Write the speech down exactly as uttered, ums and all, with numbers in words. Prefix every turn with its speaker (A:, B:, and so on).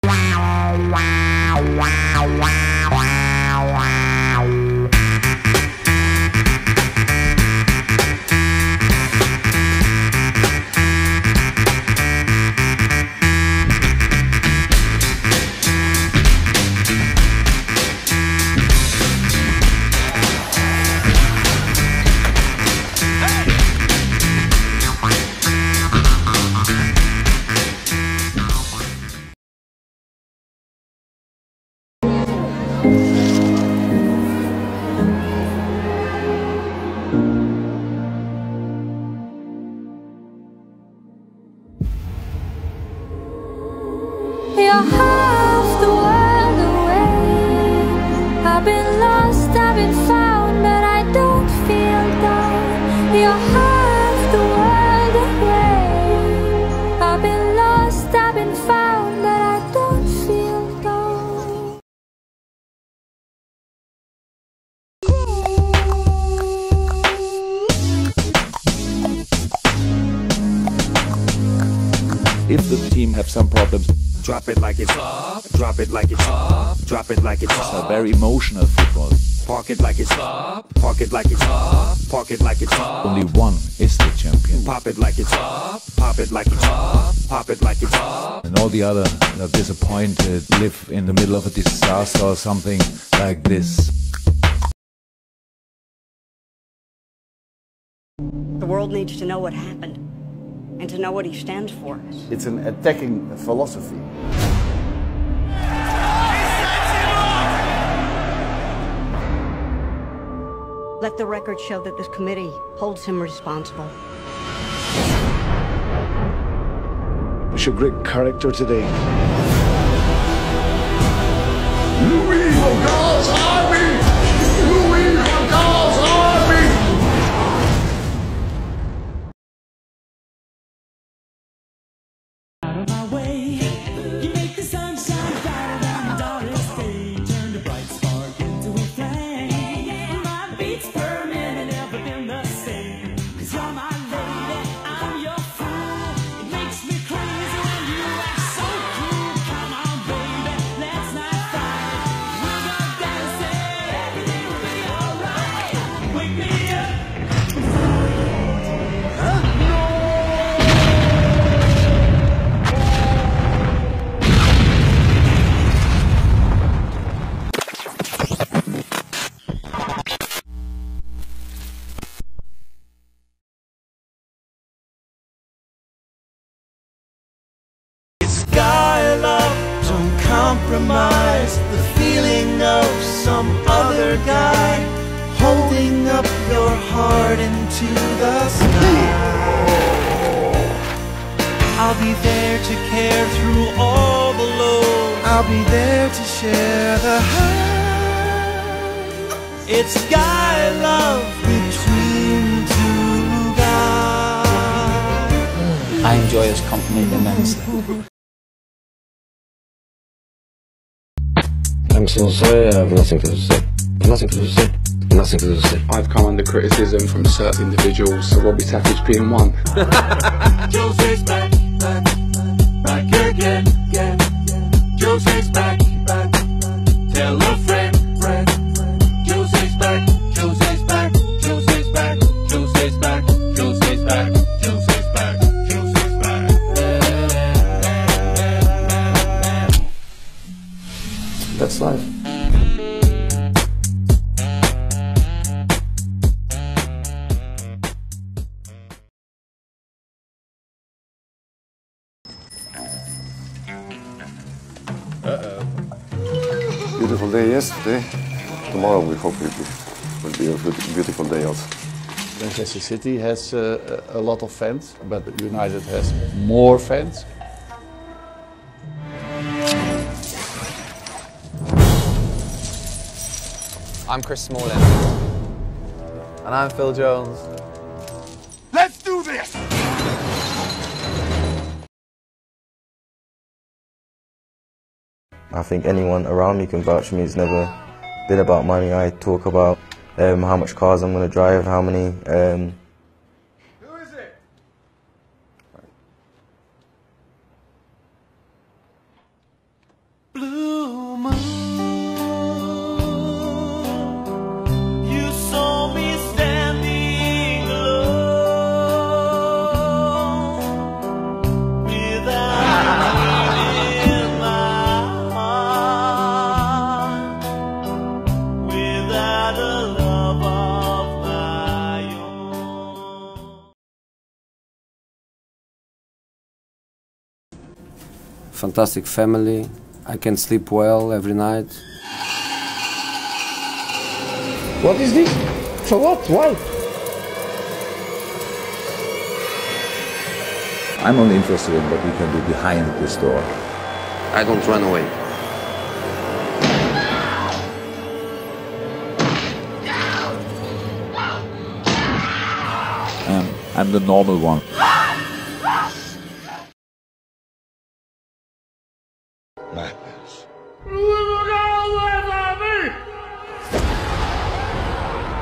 A: You're half the world away. I've been lost, I've been found, but I don't feel down. You're half the world away. I've been lost, I've been found, but I don't feel down.
B: If the team have some problems,
C: drop it like it's up, drop it like it's up, drop it like it's
B: it's a
C: up.
B: very emotional football.
C: Park it like it's up, park it like it's up, park it like it's up.
B: Only one is the champion.
C: Pop it like it's up, pop it like it's up, pop it like it's up.
B: And all the other are disappointed, live in the middle of a disaster or something like this.
D: The world needs to know what happened and to know what he stands for.
E: It's an attacking philosophy.
D: Let the record show that this committee holds him responsible.
E: We show great character today.
F: Louis van Gaal's army! Louis van Gaal's army!
G: Out of my way, you make the sunshine brighter than the darkest day. Turn the bright spark into a flame. My beats per minute never been the same. 'Cause you're my lady, I'm your fool. It makes me crazy when you act so cool. Come on, baby, let's not fight. We'll go dancing, everything will be alright. Wake me up.
H: Guy love, don't compromise the feeling of some other guy, holding up your heart into the sky. I'll be there to care through all the lows. I'll be there to share the high. It's guy love between two guys.
I: I enjoy his company immensely.
J: I'm so sorry, I have nothing to say. Nothing to say. Nothing to say.
K: I've come under criticism from certain individuals, so Robbie Savage being one.
G: Jose's back, back, back again, again. Jose's back, back. Tell a friend, friend. Jose's back, Jose's back, Jose's back, Jose's back, Jose's back, Jose's back, Jose's back.
J: That's life.
E: Uh-oh. Beautiful day yesterday. Tomorrow we hope it will be a beautiful day also.
L: Manchester City has uh, a lot of fans, but United has more fans.
M: I'm Chris Smalling. And I'm Phil Jones.
F: Let's do this!
J: I think anyone around me can vouch for me. It's never been about money. I talk about um, how much cars I'm going to drive, how many. Um,
F: Who is it?
N: fantastic family. I can sleep well every night.
O: What is this? For what? Why?
B: I'm only interested in what we can do behind this door.
P: I don't run away.
B: Um, I'm the normal one.
F: Madness.